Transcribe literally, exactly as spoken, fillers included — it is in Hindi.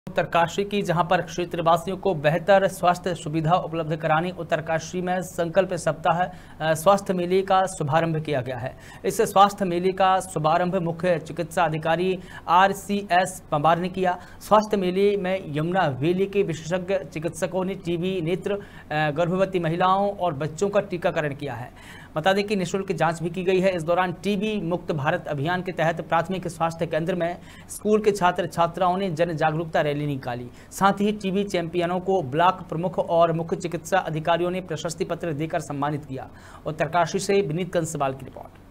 उत्तरकाशी की, जहां पर क्षेत्रवासियों को बेहतर स्वास्थ्य सुविधा उपलब्ध कराने उत्तरकाशी में संकल्प सप्ताह स्वास्थ्य मेले का शुभारंभ किया गया है। इस स्वास्थ्य मेले का शुभारंभ मुख्य चिकित्सा अधिकारी आर सी एस पंवार ने किया। स्वास्थ्य मेले में यमुना वैली के विशेषज्ञ चिकित्सकों ने टीबी, नेत्र, गर्भवती महिलाओं और बच्चों का टीकाकरण किया है। बता दें कि निःशुल्क जांच भी की गई है। इस दौरान टीबी मुक्त भारत अभियान के तहत प्राथमिक स्वास्थ्य केंद्र में स्कूल के छात्र छात्राओं ने जन जागरूकता रैली निकाली। साथ ही टीबी चैंपियनों को ब्लॉक प्रमुख और मुख्य चिकित्सा अधिकारियों ने प्रशस्ति पत्र देकर सम्मानित किया। उत्तरकाशी से विनीत कंसवाल की रिपोर्ट।